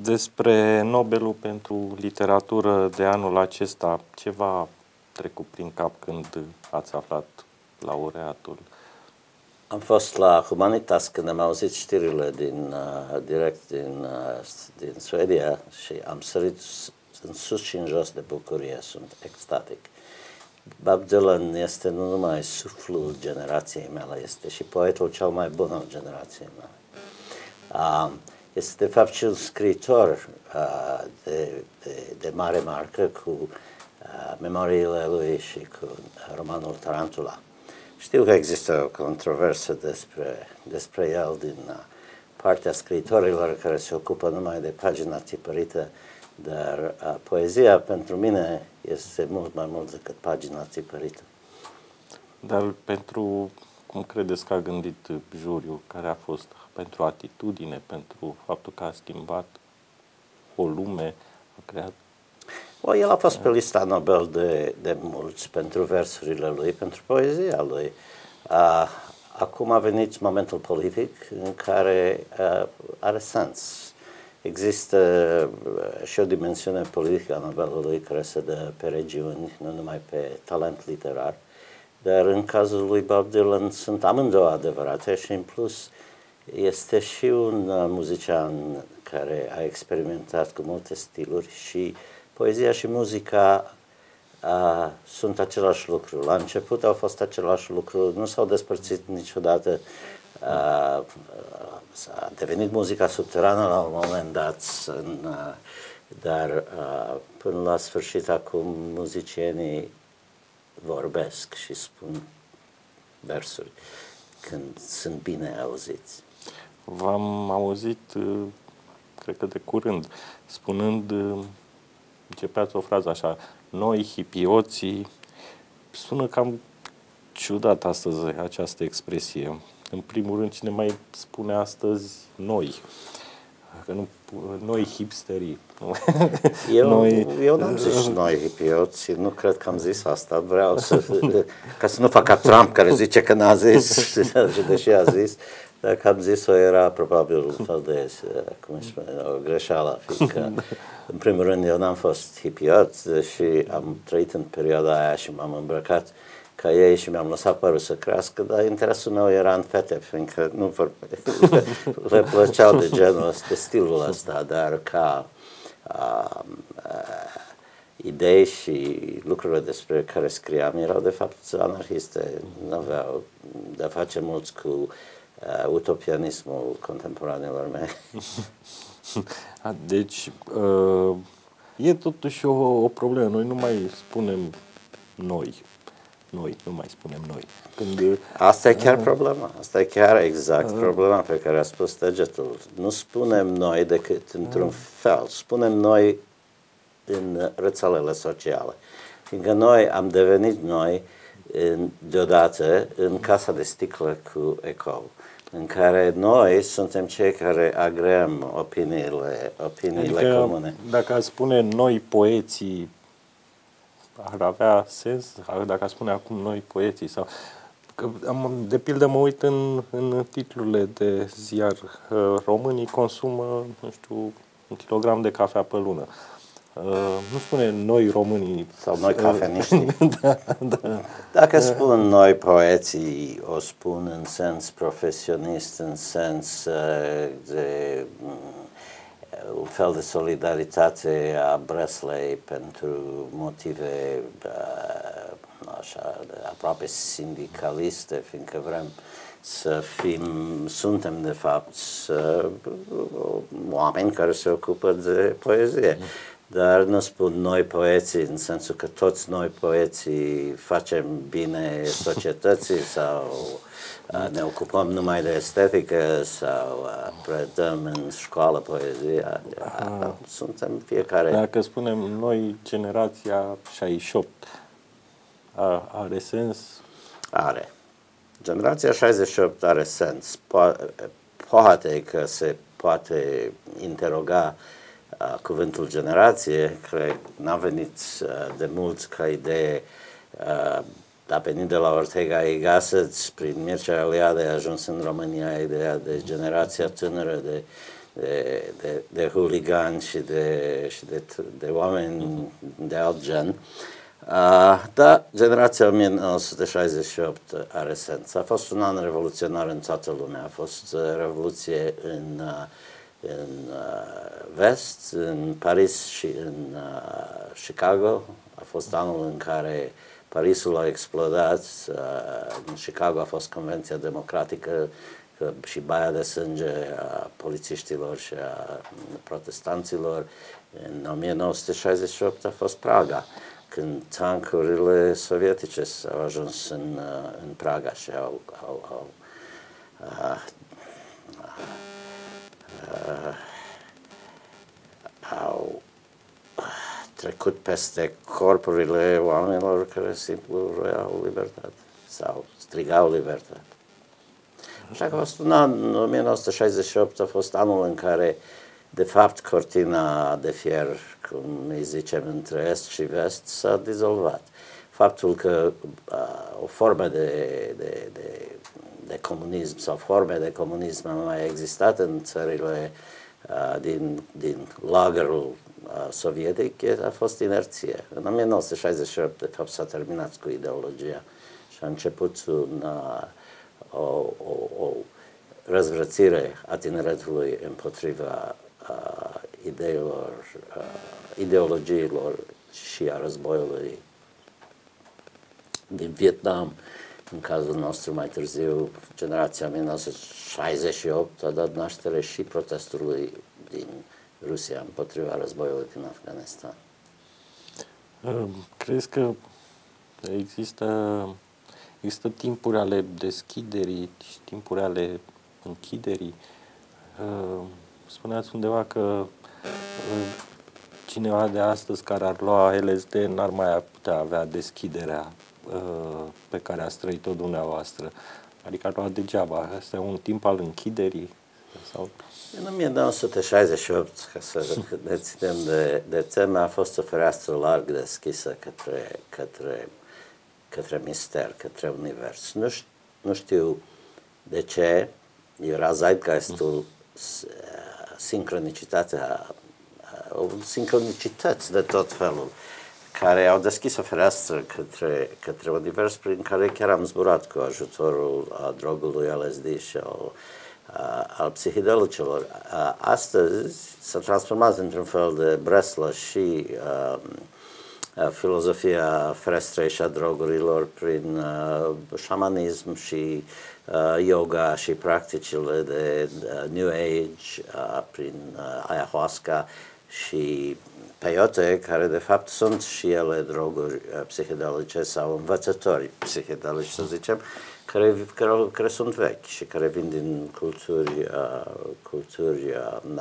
Despre Nobelul pentru literatură de anul acesta, ce v-a trecut prin cap când ați aflat laureatul? Am fost la Humanitas când am auzit știrile direct din Suedia și am sărit în sus și în jos de bucurie, sunt extatic. Bob Dylan este nu numai suflul generației mele, este și poetul cel mai bun al generației mele. Este de fapt și un scriitor de mare marcă cu memoriile lui și cu romanul Tarantula. Știu că există o controversă despre el din partea scriitorilor care se ocupă numai de pagina tipărită, dar poezia pentru mine este mult mai mult decât pagina tipărită. Dar cum credeți că a gândit juriul, care a fost pentru atitudine, pentru faptul că a schimbat o lume, a creat? El a fost pe lista Nobel de mulți pentru versurile lui, pentru poezia lui. Acum a venit momentul politic în care are sens. Există și o dimensiune politică a Nobelului care se dă pe regiuni, nu numai pe talent literar, dar în cazul lui Bob Dylan sunt amândouă adevărate și în plus este și un muzician care a experimentat cu multe stiluri și poezia și muzica sunt același lucru. La început au fost același lucru, nu s-au despărțit niciodată. A devenit muzica subterană la un moment dat, dar până la sfârșit acum muzicienii vorbesc și spun versuri când sunt bine auziți. V-am auzit, cred că de curând, spunând, începeați o frază așa, noi, hipioții, sună cam ciudat astăzi această expresie. În primul rând, cine mai spune astăzi noi? Că nu, noi hipsterii. Eu n-am zis noi hipioții, nu cred că am zis asta, vreau ca să nu fac ca Trump care zice că n-a zis și deși a zis, dacă am zis-o era probabil un fel de, cum îi spune, o greșeală, fiindcă în primul rând eu n-am fost hipiot și am trăit în perioada aia și m-am îmbrăcat ca ei și mi-am lăsat părul să crească, dar interesul meu era în fete, fiindcă nu le plăceau de genul ăsta, de stilul ăsta, dar ca idei și lucrurile despre care scriam erau de fapt anarhiste, nu aveau de a face mulți cu utopianismul contemporanelor mei. Deci, e totuși o problemă. Noi nu mai spunem noi. Noi, nu mai spunem noi. Asta e chiar problema. Asta e chiar exact problema pe care a spus Degetul. Nu spunem noi decât într-un fel. Spunem noi în rețelele sociale. Fiindcă noi am devenit noi deodată în casa de sticlă cu Ecou, în care noi suntem cei care agreăm opiniile adică, comune. Dacă ați spune noi poeții, ar avea sens? Dacă ați spune acum noi poeții sau... de pildă mă uit în titlurile de ziar. Românii consumă, nu știu, 1 kilogram de cafea pe lună. Nu spune noi românii. Sau noi cafeniștii. Da. Dacă spun noi poeții, o spun în sens profesionist, în sens de un fel de solidaritate a Breslei pentru motive așa, aproape sindicaliste, fiindcă vrem să suntem de fapt oameni care se ocupă de poezie. Dar nu spun noi poeții în sensul că toți noi poeții facem bine societății sau ne ocupăm numai de estetică sau predăm în școală poezia. Suntem fiecare. Dacă spunem noi generația 68, are sens? Are. Generația 68 are sens. Poate că se poate interoga cuvântul generație, cred, n-a venit de mult ca idee, a venit de la Ortega y Gasset, prin Mircea Eliade a ajuns în România ideea de generația tânără, de de huligani și de oameni de alt gen. Dar generația 1968 are sens. A fost un an revoluționar în toată lumea. A fost revoluție în vest, în Paris și în Chicago. A fost anul în care Parisul a explodat, în Chicago a fost Convenția Democratică și baia de sânge a polițiștilor și a protestanților. În 1968 a fost Praga, când tankurile sovietice au ajuns în Praga și au trecut peste corpurile oamenilor care simplu vroiau libertate sau strigau libertate. Așa că a fost un an, 1968 a fost anul în care, de fapt, cortina de fier, cum îi zicem, între est și vest, s-a dizolvat. Faptul că o formă de comunism sau forme de comunism au mai existat în țările din lagărul sovietic a fost inerție. În 1968, de fapt, s-a terminat cu ideologia și a început o răzvrățire a tineretului împotriva ideologiilor și a războiului din Vietnam. În cazul nostru, mai târziu, generația 1968 a dat naștere și protestului din Rusia împotriva războiului din Afganistan. Crezi că există timpuri ale deschiderii și timpuri ale închiderii? Spuneați undeva că cineva de astăzi care ar lua LSD n-ar mai putea avea deschiderea pe care ați trăit-o dumneavoastră. Adică ar lua degeaba. Asta e un timp al închiderii? Sau... În 1968, ca să ne ținem de temă, a fost o fereastră larg deschisă către mister, către univers. Nu știu de ce, era zeitgeistul, sincronicități de tot felul, care au deschis o fereastră către univers prin care chiar am zburat cu ajutorul drogului LSD și al psihidelicilor. Astăzi s-a transformat într-un fel de breslă și filozofia ferestrei și a drogurilor prin șamanism și yoga și practicile de New Age, prin ayahuasca și peyote, care de fapt sunt și ele droguri psihedelice sau învățători psihedelici, să zicem, care sunt vechi și care vin din culturi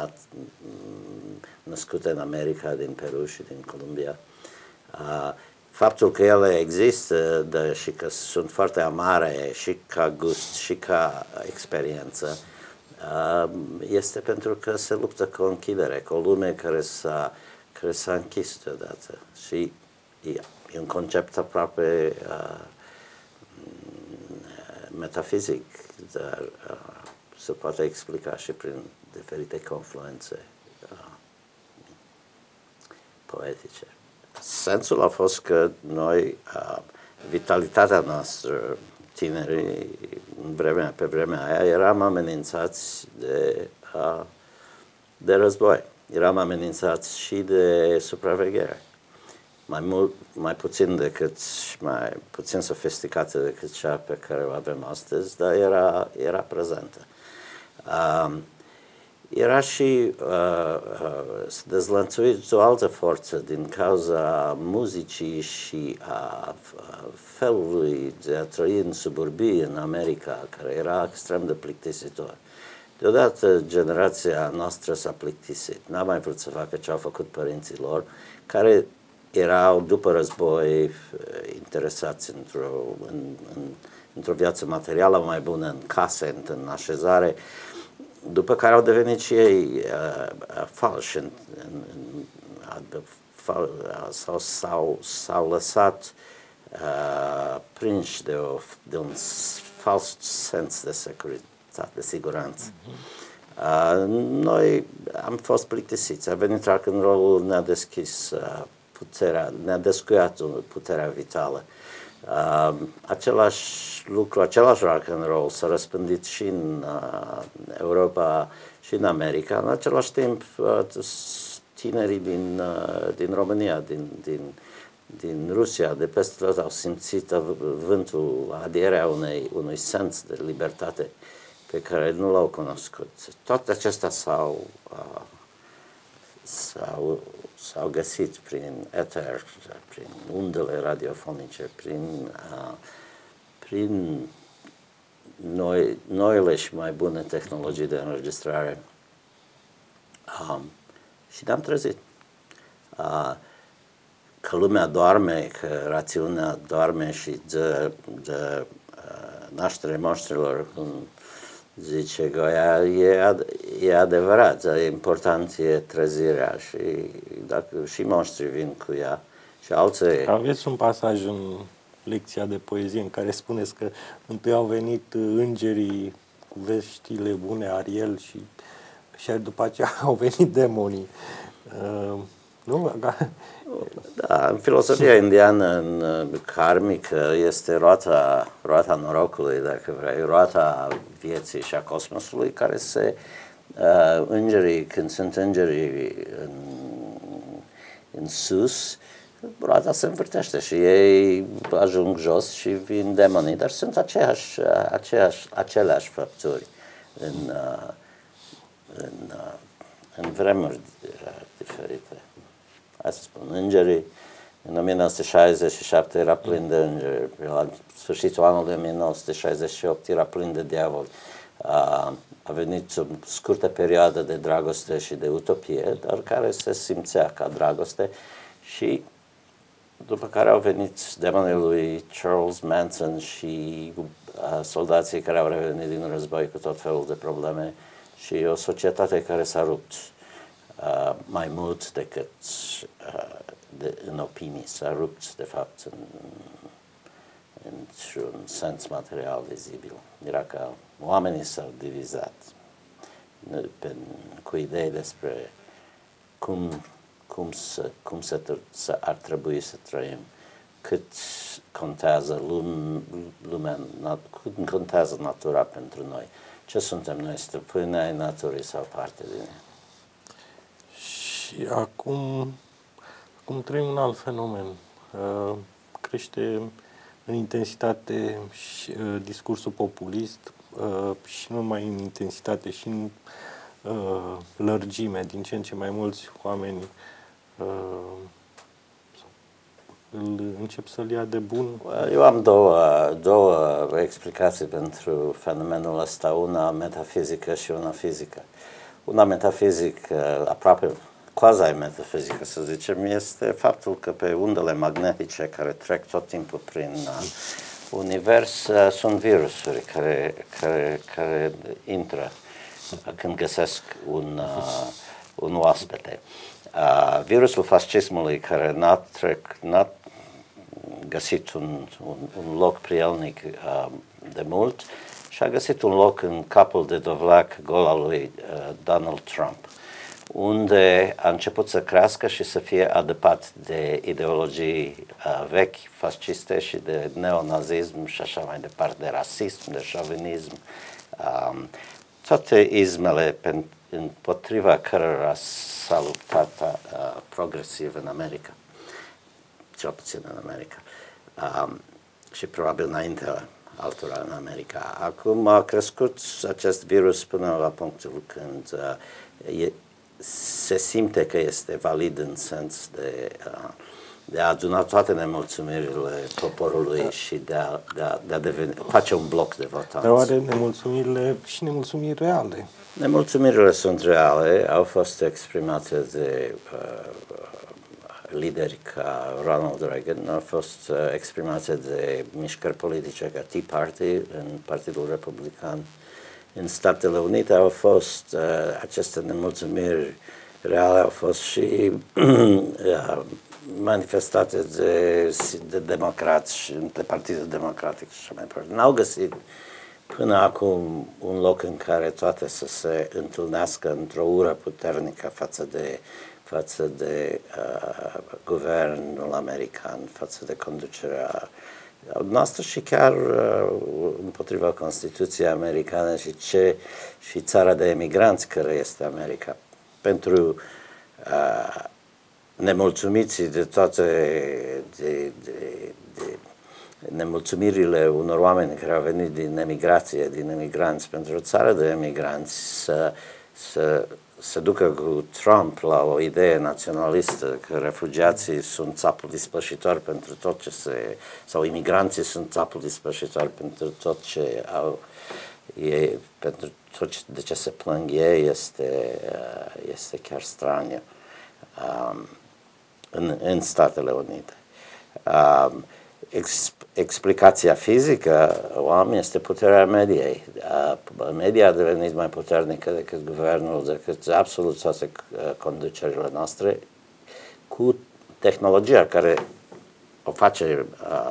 născute în America, din Peru și din Columbia. Faptul că ele există și că sunt foarte amare și ca gust și ca experiență este pentru că se luptă cu o închidere, cu o lume care s-a închis deodată. Și e un concept aproape metafizic, dar se poate explica și prin diferite confluențe poetice. Sensul a fost că noi, vitalitatea noastră, tinerii, pe vremea aia, eram amenințați de război. Eram amenințați și de supraveghere. Mai puțin sofisticată decât cea pe care o avem astăzi, dar era prezentă. Era și dezlănțuit o altă forță din cauza muzicii și a felului de a trăi în suburbii în America, care era extrem de plictisitor. Deodată generația noastră s-a plictisit, n-a mai vrut să facă ce au făcut părinții lor, care erau după război interesați într-o viață materială mai bună, în case, în așezare, după care au devenit și ei falși, s-au lăsat prinși de un fals sens de securitate, de siguranță. Noi am fost plictisiți. A venit rock and roll, ne-a deschis puterea, ne-a descuiat puterea vitală. Același lucru, același rock and roll s-a răspândit și în Europa și în America. În același timp, tinerii din România, din Rusia, de peste tot au simțit vântul, adierea unui sens de libertate pe care nu l-au cunoscut. Toate acestea s-au găsit prin eter, prin undele radiofonice, prin noile și mai bune tehnologii de înregistrare. Și ne-am trezit. Că lumea doarme, că rațiunea doarme și de naștere monștrilor, cum zice Goia, e adevărat, e important e trezirea și dacă și monștrii vin cu ea și alții... Aveți un pasaj în lecția de poezie în care spuneți că întâi au venit îngerii cu veștile bune, Ariel, și după aceea au venit demonii. Nu? Da, în filosofia indiană, în karmică, este roata norocului, dacă vrei, roata vieții și a cosmosului, care îngerii, când sunt îngerii în sus, roata se învârtește și ei ajung jos și vin demonii, dar sunt aceleași făpturi în vremuri diferite. Hai să spun, îngerii, în 1967 era plin de îngeri, la sfârșitul anului 1968 era plin de diavoli. A venit o scurtă perioadă de dragoste și de utopie, dar care se simțea ca dragoste și după care au venit demonii lui Charles Manson și soldații care au revenit din război cu tot felul de probleme și o societate care s-a rupt. Mai mult decât în opinii, s-a rupt, de fapt, într-un sens material vizibil. Era că oamenii s-au divizat cu idei despre cum ar trebui să trăim, cât contează lumea, cât contează natura pentru noi. Ce suntem noi, stăpâni ai naturii sau parte din ea? Și acum trăim un alt fenomen. Crește în intensitate și discursul populist și nu numai în intensitate, și în lărgime. Din ce în ce mai mulți oameni încep să-l ia de bun. Eu am două explicații pentru fenomenul ăsta, una metafizică și una fizică. Una metafizică, aproape quasi-metafizică, să zicem, este faptul că pe undele magnetice care trec tot timpul prin univers sunt virusuri care intră când găsesc un oaspete. Virusul fascismului care n-a găsit un loc prielnic de mult și a găsit un loc în capul de dovleac gol al lui Donald Trump, unde a început să crească și să fie adăpat de ideologii vechi, fasciste și de neonazism și așa mai departe, de rasism, de șovinism, toate izmele împotriva cărora s-a luptat progresiv în America, cel puțin în America, și probabil înainte altora în America. Acum a crescut acest virus până la punctul când se simte că este valid în sens de a aduna toate nemulțumirile poporului și de a face un bloc de votanți. Dar oare nemulțumirile și nemulțumiri reale? Nemulțumirile sunt reale, au fost exprimate de lideri ca Ronald Reagan, au fost exprimate de mișcări politice ca Tea Party în Partidul Republican. În Statele Unite au fost aceste nemulțumiri reale, au fost și manifestate de democrați și de Partidul Democratic și așa mai departe. până acum un loc în care toate să se întâlnească într-o ură puternică față de guvernul american, față de conducerea noastră și chiar împotriva Constituției americane și țara de emigranți care este America. Pentru nemulțumiții de toate nemulțumirile unor oameni care au venit din emigrație, din emigranți, pentru o țară de emigranți să se ducă cu Trump la o idee naționalistă că refugiații sunt țapul dispășitor pentru tot ce sau imigranții sunt țapul dispășitor pentru tot ce au ei, pentru tot de ce se plâng ei, este chiar straniu în Statele Unite. Explicația fizică este puterea mediei. Media a devenit mai puternică decât guvernul, decât absolut toate conducerile noastre, cu tehnologia care o face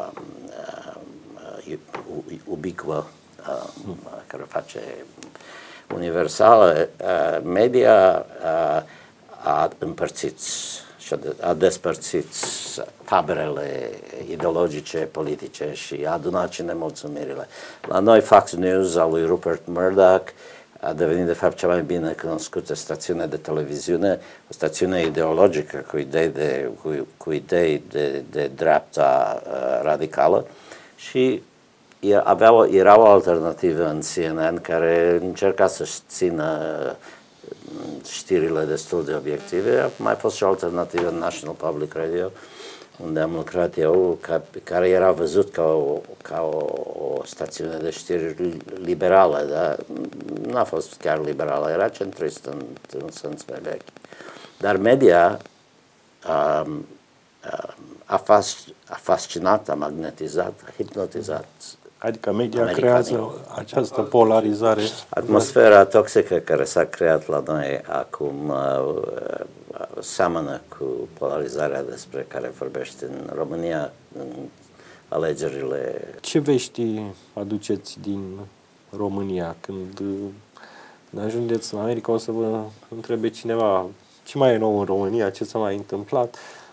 ubiquă, care o face universală. Media a împărțit și a despărțit taberele ideologice, politice și a adunat și nemulțumirile. La noi Fox News al lui Rupert Murdoch a devenit de fapt cea mai bine cunoscută stațiune de televiziune, o stațiune ideologică cu idei de dreapta radicală și era o alternativă în CNN care încerca să-și țină știrile destul de obiective. A mai fost și o alternativă în National Public Radio, unde am lucrat eu, care era văzut ca o stațiune de știri liberală, dar n-a fost chiar liberală, era centristă în sens mai vechi. Dar media a fascinat, a magnetizat, a hipnotizat. Adică media creează această polarizare. Atmosfera toxică care s-a creat la noi acum seamănă cu polarizarea despre care vorbești în România, în alegerile. Ce vești aduceți din România? Când ajungeți în America, o să vă întrebe cineva ce mai e nou în România, ce s-a mai întâmplat.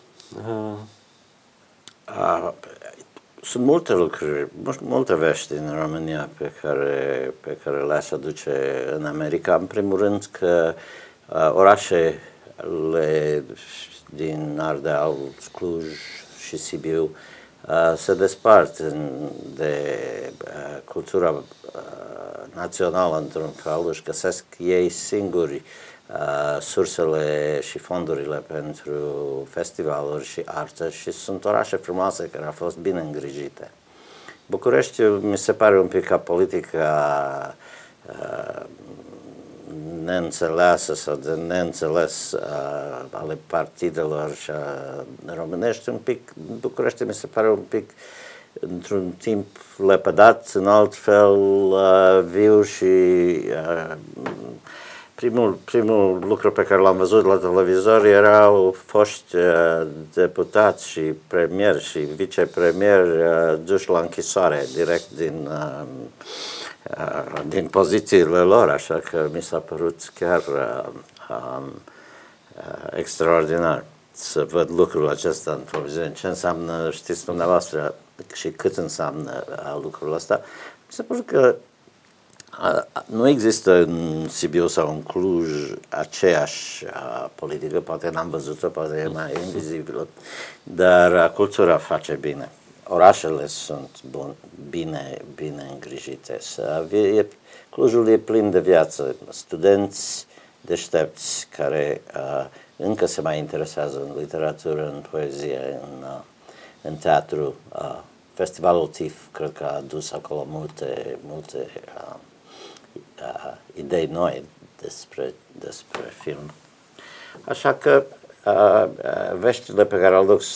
Sunt multe lucruri, multe vești în România pe care le-aș aduce în America. În primul rând că orașele din Ardeal, Cluj și Sibiu se despart de cultura națională într-un fel, își găsesc ei singuri sursele și fondurile pentru festivaluri și artă și sunt orașe frumoase care au fost bine îngrijite. Bucureștiul mi se pare un pic ca politica neînțeleasă sau de neînțeles ale partidelor și românești, un pic, București mi se pare un pic într-un timp lepădat, în alt fel viu și primul lucru pe care l-am văzut la televizor erau foști deputați și premieri și vicepremieri duși la închisoare direct din pozițiile lor, așa că mi s-a părut chiar extraordinar să văd lucrul acesta în televiziune. Ce înseamnă, știți dumneavoastră, și cât înseamnă lucrul ăsta. Mi se pare că nu există în Sibiu sau în Cluj aceeași politică, poate n-am văzut-o, poate e mai invizibilă, dar cultura face bine. Orașele sunt bine îngrijite. Clujul e plin de viață, studenți deștepți care încă se mai interesează în literatură, în poezie, în teatru. Festivalul TIFF cred că a adus acolo multe idei noi despre film. Așa că veștile pe care le duc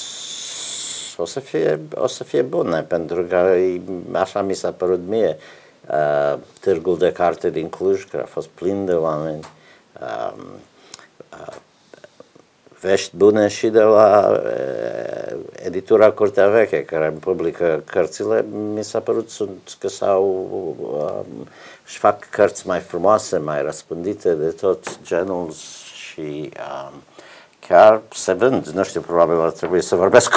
o să fie bune, pentru că așa mi s-a părut mie. Târgul de carte din Cluj, care a fost plin de oameni, vești bune și de la editura Curtea Veche, care îmi publică cărțile. Mi s-a părut că își fac cărți mai frumoase, mai răspândite de tot genul și chiar se vând. Nu știu, probabil ar trebui să vorbesc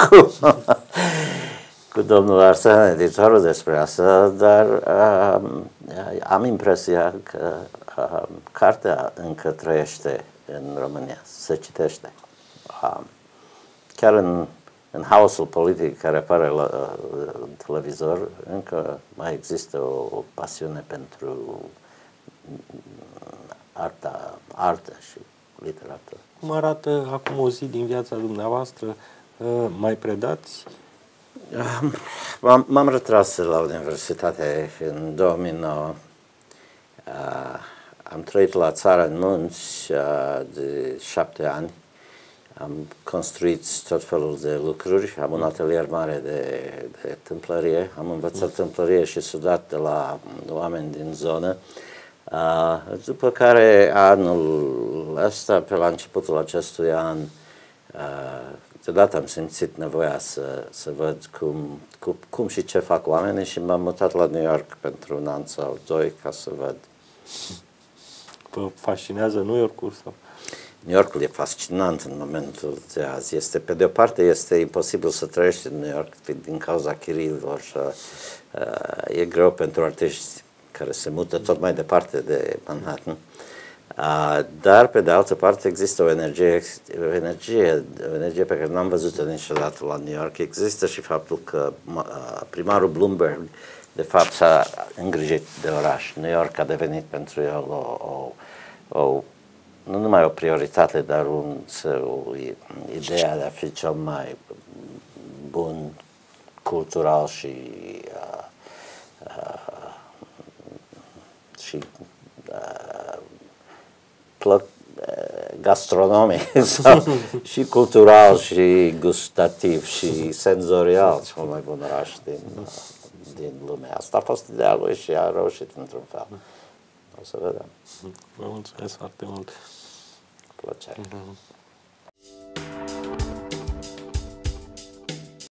cu domnul Arsen, editorul, despre asta, dar am impresia că cartea încă trăiește în România, se citește. Chiar în haosul politic care apare la televizor, încă mai există o pasiune pentru artă și literatură. Cum arată acum o zi din viața dumneavoastră? Mai predați? M-am retras la universitate în 2009. Am trăit la țară în munți de 7 ani. Am construit tot felul de lucruri. Am un atelier mare de tâmplărie. Am învățat tâmplărie și sudat de la oameni din zonă. După care anul ăsta, pe la începutul acestui an, deodată am simțit nevoia să văd cum și ce fac oamenii și m-am mutat la New York pentru un an sau 2 ca să văd. Vă fascinează New York-ul? Sau? New Yorkul e fascinant în momentul de azi. Pe de o parte este imposibil să trăiești în New York din cauza chiriilor și e greu pentru artiști care se mută tot mai departe de Manhattan. Dar, pe de altă parte, există o energie pe care n-am văzut-o niciodată la New York. Există și faptul că primarul Bloomberg, de fapt, s-a îngrijit de oraș. New York a devenit pentru el nu numai o prioritate, dar o ideea de a fi cel mai bun cultural și gastronomic și cultural și gustativ și senzorial, cel mai bun oraș din lume. Asta a fost ideea lui și a reușit într-un fel. O să vedem. Vă mulțumesc foarte mult. Plăcere.